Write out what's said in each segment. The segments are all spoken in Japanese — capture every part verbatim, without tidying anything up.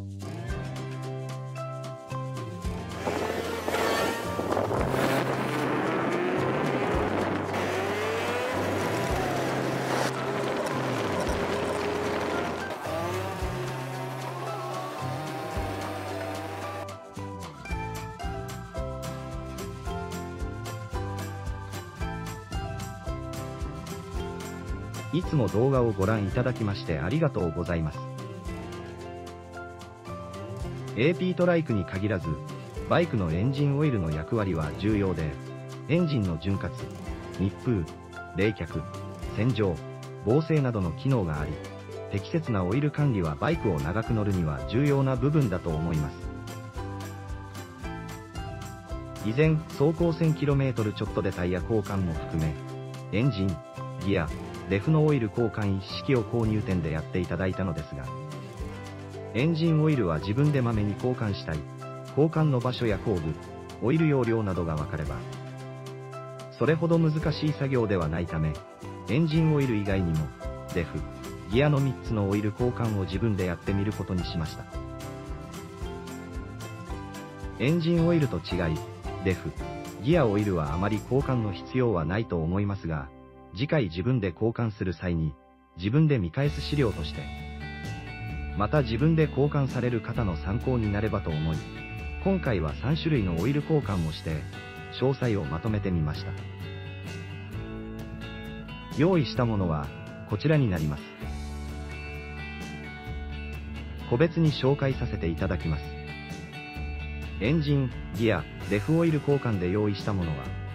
いつも動画をご覧いただきましてありがとうございます。エーピー トライクに限らず、バイクのエンジンオイルの役割は重要で、エンジンの潤滑、密封、冷却、洗浄、防水などの機能があり、適切なオイル管理はバイクを長く乗るには重要な部分だと思います。以前、走行 せんキロメートル ちょっとでタイヤ交換も含め、エンジン、ギア、レフのオイル交換一式を購入店でやっていただいたのですが、エンジンオイルは自分でまめに交換したい、交換の場所や工具、オイル容量などが分かれば、それほど難しい作業ではないため、エンジンオイル以外にも、レフ、ギアのみっつのオイル交換を自分でやってみることにしました。エンジンオイルと違い、レフ、ギアオイルはあまり交換の必要はないと思いますが、次回自分で交換する際に、自分で見返す資料として、また自分で交換される方の参考になればと思い、今回はさんしゅるいのオイル交換をして、詳細をまとめてみました。用意したものは、こちらになります。個別に紹介させていただきます。エンジン、ギア、レフオイル交換で用意したものは、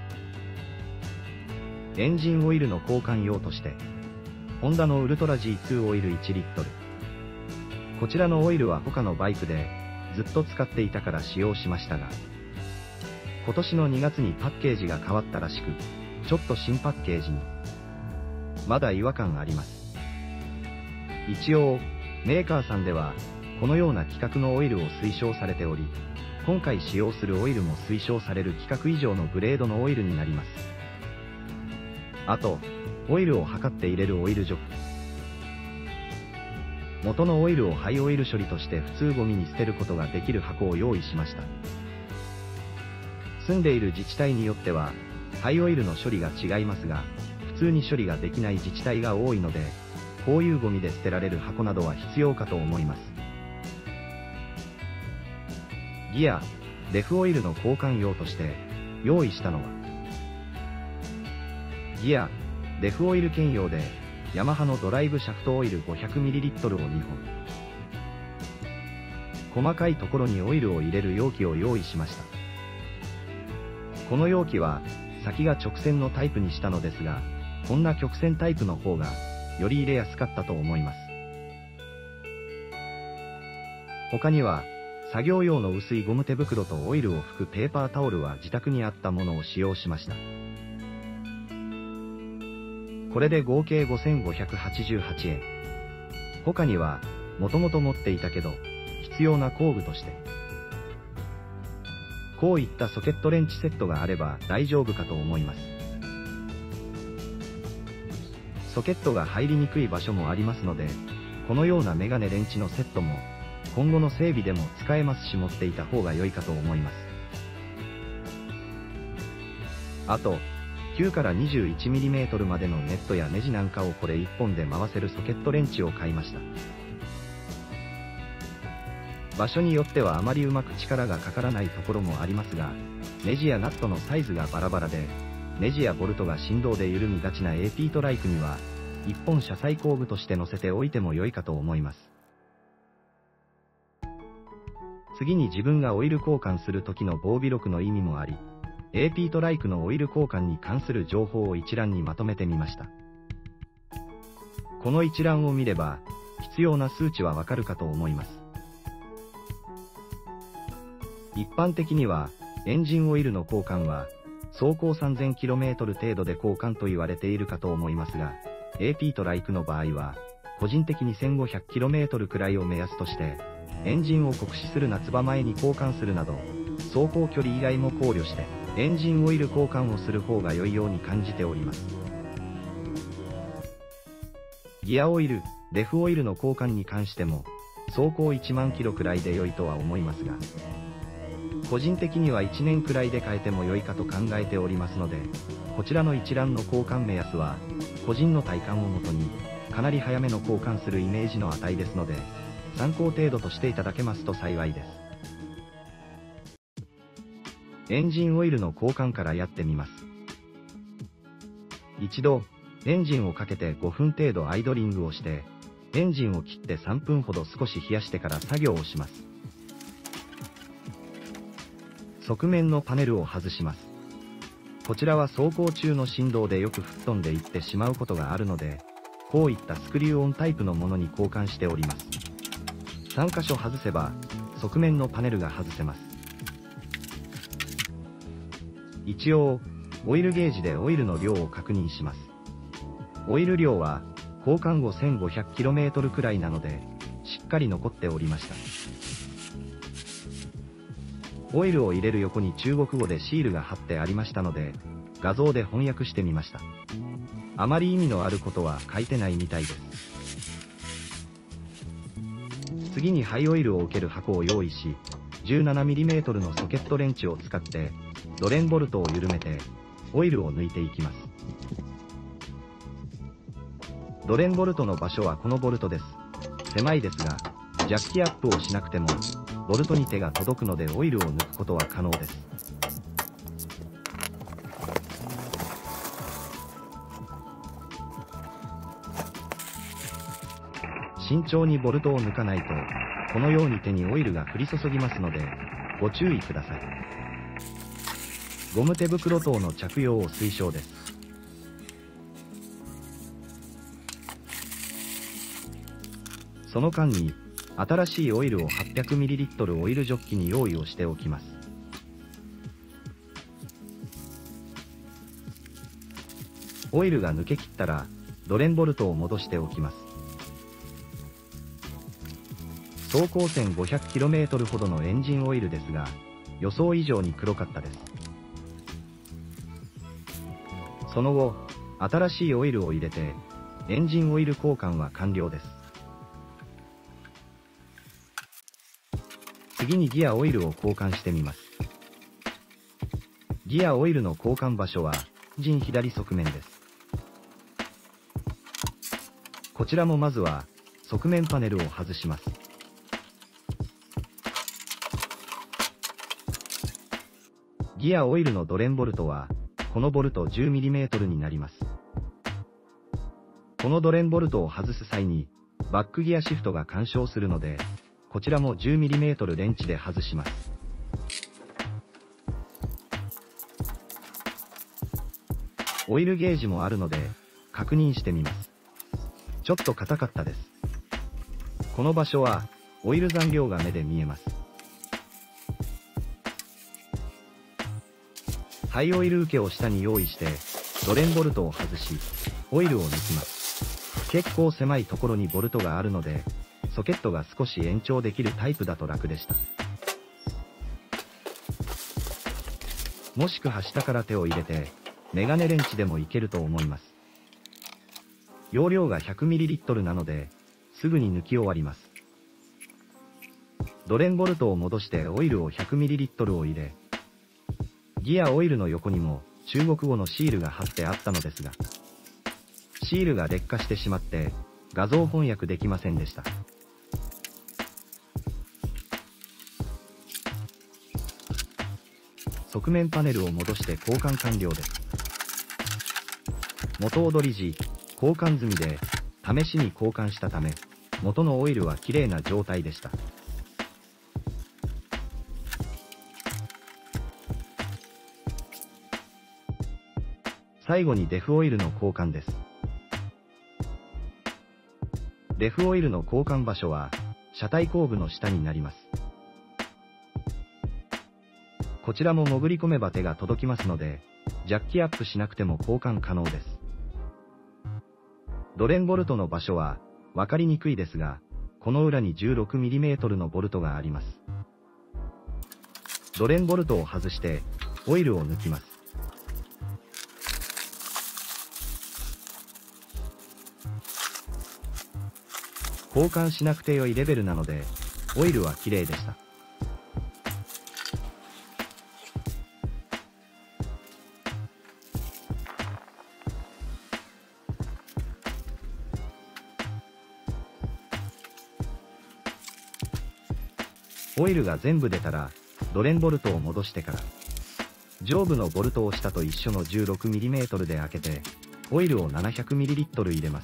エンジンオイルの交換用として、ホンダのウルトラ ジーツー オイルいちリットル。こちらのオイルは他のバイクでずっと使っていたから使用しましたが、今年のにがつにパッケージが変わったらしく、ちょっと新パッケージに、まだ違和感あります。一応、メーカーさんでは、このような規格のオイルを推奨されており、今回使用するオイルも推奨される規格以上のグレードのオイルになります。あと、オイルを測って入れるオイルジョック。元のオイルを廃オイル処理として普通ゴミに捨てることができる箱を用意しました。住んでいる自治体によっては、廃オイルの処理が違いますが、普通に処理ができない自治体が多いので、こういうゴミで捨てられる箱などは必要かと思います。ギア、レフオイルの交換用として用意したのは、ギア、レフオイル兼用で、ヤマハのドライブシャフトオイル ごひゃくミリリットル をにほん。細かいところにオイルを入れる容器を用意しました。この容器は、先が直線のタイプにしたのですが、こんな曲線タイプの方が、より入れやすかったと思います。他には、作業用の薄いゴム手袋とオイルを拭くペーパータオルは自宅にあったものを使用しました。これで合計ごせんごひゃくはちじゅうはちえん。他には、もともと持っていたけど、必要な工具として、こういったソケットレンチセットがあれば大丈夫かと思います。ソケットが入りにくい場所もありますので、このようなメガネレンチのセットも、今後の整備でも使えますし持っていた方が良いかと思います。あと、きゅうからにじゅういちミリメートル までのネットやネジなんかをこれいっぽんで回せるソケットレンチを買いました。場所によってはあまりうまく力がかからないところもありますが、ネジやナットのサイズがバラバラで、ネジやボルトが振動で緩みがちな エーピー トライクには、いっぽん車載工具として乗せておいても良いかと思います。次に自分がオイル交換する時の防備録の意味もあり、エーピー トライクのオイル交換に関する情報を一覧にまとめてみました。この一覧を見れば、必要な数値はわかるかと思います。一般的には、エンジンオイルの交換は、走行 さんぜんキロメートル 程度で交換と言われているかと思いますが、エーピー トライクの場合は、個人的に せんごひゃくキロメートル くらいを目安として、エンジンを酷使する夏場前に交換するなど、走行距離以外も考慮して、エンジンオイル交換をする方が良いように感じております。ギアオイル、レフオイルの交換に関しても、 走行いちまんキロくらいで良いとは思いますが、個人的にはいちねんくらいで変えても良いかと考えておりますので、こちらの一覧の交換目安は、個人の体感をもとに、かなり早めの交換するイメージの値ですので、参考程度としていただけますと幸いです。エンジンオイルの交換からやってみます。一度、エンジンをかけてごふん程度アイドリングをして、エンジンを切ってさんぷんほど少し冷やしてから作業をします。側面のパネルを外します。こちらは走行中の振動でよく吹っ飛んでいってしまうことがあるので、こういったスクリューオンタイプのものに交換しております。さんかしょ外せば、側面のパネルが外せます。一応、オイルゲージでオイルの量を確認します。オイル量は、交換後 せんごひゃくキロメートル くらいなので、しっかり残っておりました。オイルを入れる横に中国語でシールが貼ってありましたので、画像で翻訳してみました。あまり意味のあることは書いてないみたいです。次に廃オイルを受ける箱を用意し、じゅうななミリメートル のソケットレンチを使って、ドレンボルトを緩めて、オイルを抜いていきます。ドレンボルトの場所はこのボルトです。狭いですが、ジャッキアップをしなくても、ボルトに手が届くのでオイルを抜くことは可能です。慎重にボルトを抜かないと、このように手にオイルが降り注ぎますので、ご注意ください。ゴム手袋等の着用を推奨です。その間に、新しいオイルを はっぴゃくミリリットル オイルジョッキに用意をしておきます。オイルが抜けきったら、ドレンボルトを戻しておきます。走行 せんごひゃくキロメートル ほどのエンジンオイルですが、予想以上に黒かったです。その後、新しいオイルを入れて、エンジンオイル交換は完了です。次にギアオイルを交換してみます。ギアオイルの交換場所は、エンジン左側面です。こちらもまずは、側面パネルを外します。ギアオイルのドレンボルトは、このボルト じゅうミリメートル になります。このドレンボルトを外す際に、バックギアシフトが干渉するので、こちらも じゅうミリメートル レンチで外します。オイルゲージもあるので、確認してみます。ちょっと硬かったです。この場所は、オイル残量が目で見えます。廃オイル受けを下に用意して、ドレンボルトを外し、オイルを抜きます。結構狭いところにボルトがあるので、ソケットが少し延長できるタイプだと楽でした。もしくは下から手を入れて、メガネレンチでもいけると思います。容量が ひゃくミリリットル なので、すぐに抜き終わります。ドレンボルトを戻してオイルを ひゃくミリリットル を入れ、ギアオイルの横にも中国語のシールが貼ってあったのですが、シールが劣化してしまって画像翻訳できませんでした。側面パネルを戻して交換完了です。元踊り時、交換済みで、試しに交換したため、元のオイルは綺麗な状態でした。最後にデフオイルの交換です。デフオイルの交換場所は、車体後部の下になります。こちらも潜り込めば手が届きますので、ジャッキアップしなくても交換可能です。ドレンボルトの場所は、わかりにくいですが、この裏に じゅうろくミリメートル のボルトがあります。ドレンボルトを外して、オイルを抜きます。 交換しなくて良いレベルなので、オイルは綺麗でした。オイルが全部出たら、ドレンボルトを戻してから、上部のボルトを下と一緒の じゅうろくミリメートル で開けて、オイルを ななひゃくミリリットル 入れます。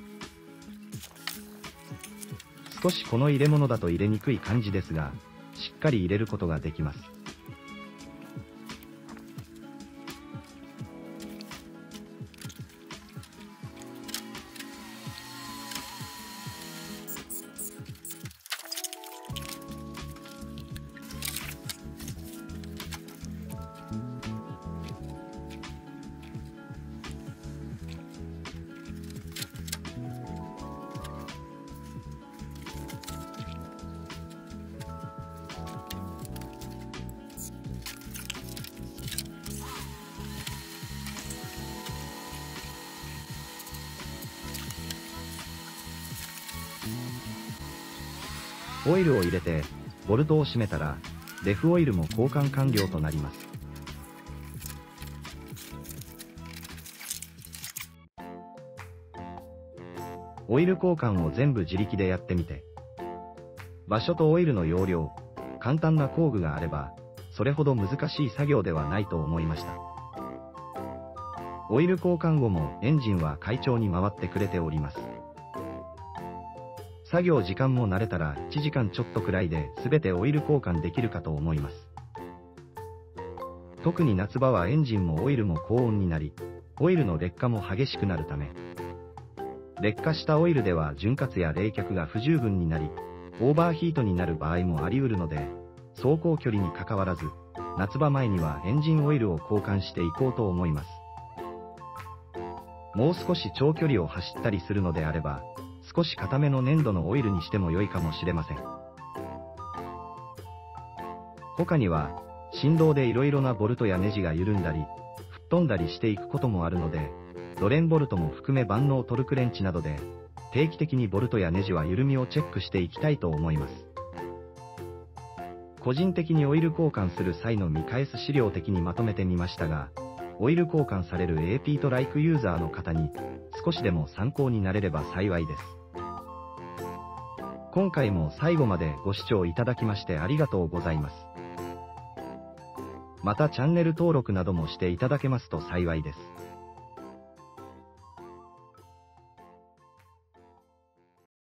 少しこの入れ物だと入れにくい感じですが、しっかり入れることができます。オイルを入れて、ボルトを閉めたら、レフオイルも交換完了となります。オイル交換を全部自力でやってみて、場所とオイルの容量、簡単な工具があれば、それほど難しい作業ではないと思いました。オイル交換後もエンジンは快調に回ってくれております。作業時間も慣れたらいちじかんちょっとくらいで全てオイル交換できるかと思います。特に夏場はエンジンもオイルも高温になり、オイルの劣化も激しくなるため、劣化したオイルでは潤滑や冷却が不十分になり、オーバーヒートになる場合もあり得るので、走行距離にかかわらず、夏場前にはエンジンオイルを交換していこうと思います。もう少し長距離を走ったりするのであれば、少し固めの粘土のオイルにしても良いかもしれません。他には、振動で色々なボルトやネジが緩んだり、吹っ飛んだりしていくこともあるので、ドレンボルトも含め万能トルクレンチなどで、定期的にボルトやネジは緩みをチェックしていきたいと思います。個人的にオイル交換する際の見返す資料的にまとめてみましたが、オイル交換される エーピー トライクユーザーの方に少しでも参考になれれば幸いです。今回も最後までご視聴いただきましてありがとうございます。またチャンネル登録などもしていただけますと幸いです。